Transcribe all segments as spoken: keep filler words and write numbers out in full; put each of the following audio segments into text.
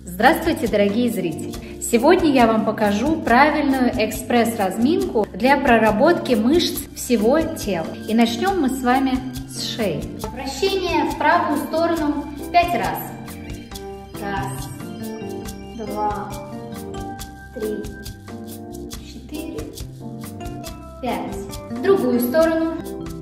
Здравствуйте, дорогие зрители! Сегодня я вам покажу правильную экспресс-разминку для проработки мышц всего тела. И начнем мы с вами с шеи. Вращение в правую сторону пять раз. Раз, два, три, четыре, пять. В другую сторону.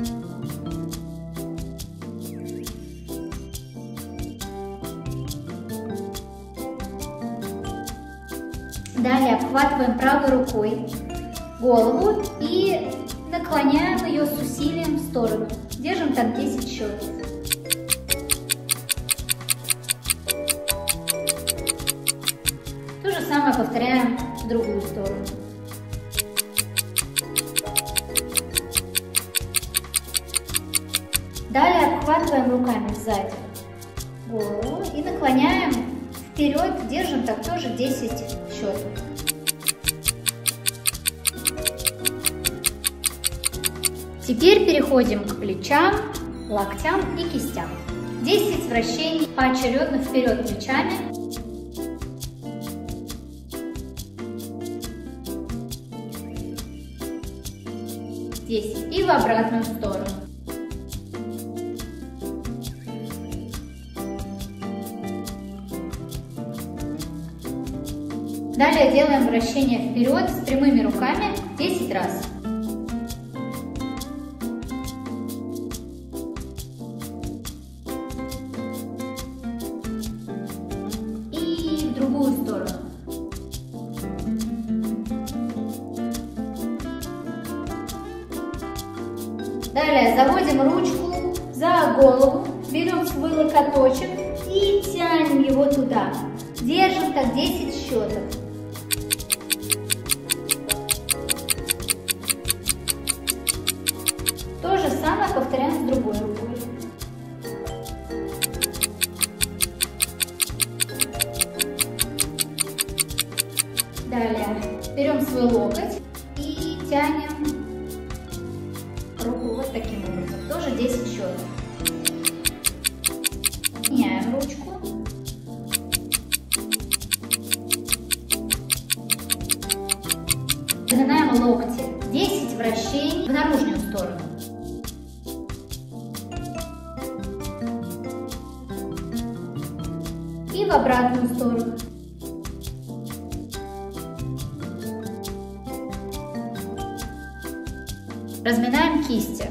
Далее обхватываем правой рукой голову и наклоняем ее с усилием в сторону. Держим так десять счетов. То же самое повторяем в другую сторону. Далее обхватываем руками сзади голову и наклоняем вперед, держим так тоже десять счетов. Теперь переходим к плечам, локтям и кистям. десять вращений поочередно вперед плечами. десять и в обратную сторону. Далее делаем вращение вперед с прямыми руками десять раз. И в другую сторону. Далее заводим ручку за голову, берем свой локоточек и тянем его туда. Держим так десять счетов. То же самое повторяем с другой рукой. Далее берем свой локоть и тянем руку вот таким образом. Тоже десять счетов. Меняем ручку. Загинаем локти. десять вращений в наружную сторону. И в обратную сторону. Разминаем кисти.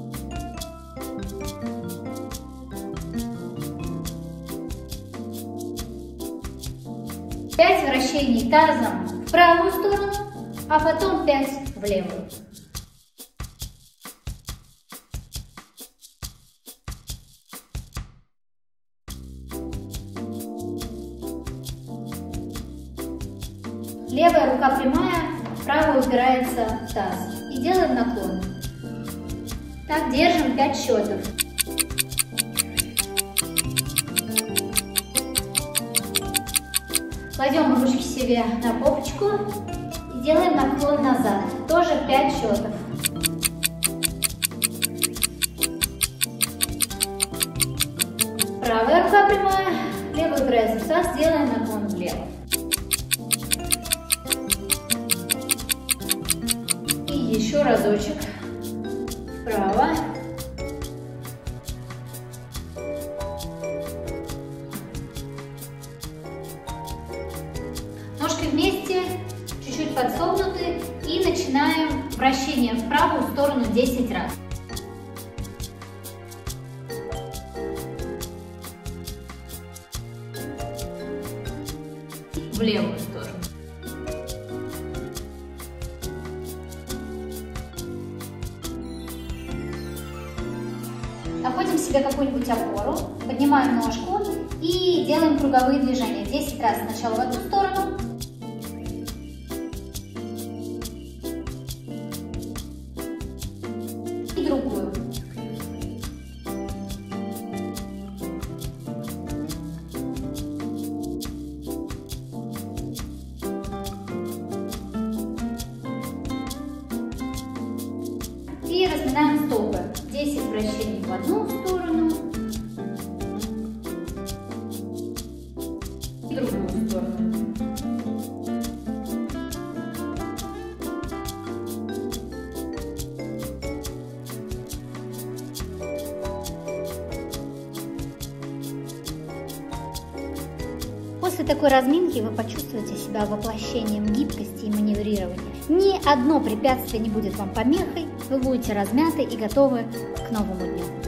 пять вращений тазом в правую сторону, а потом пять в левую. Левая рука прямая, правая упирается в таз. И делаем наклон. Так, держим пять счетов. Кладем ручки себе на попочку и делаем наклон назад. Тоже пять счетов. Правая рука прямая, левая упирается в таз, делаем наклон влево. Еще разочек вправо. Ножки вместе, чуть-чуть подсогнуты, и начинаем вращение в правую сторону десять раз. В левую сторону. Находим себе какую-нибудь опору, поднимаем ножку и делаем круговые движения. десять раз сначала в одну сторону. И другую. И разминаем стопы. десять вращений в одну сторону и в другую сторону. после такой разминки вы почувствуете себя воплощением гибкости и маневрирования. Ни одно препятствие не будет вам помехой, вы будете размяты и готовы к новому дню.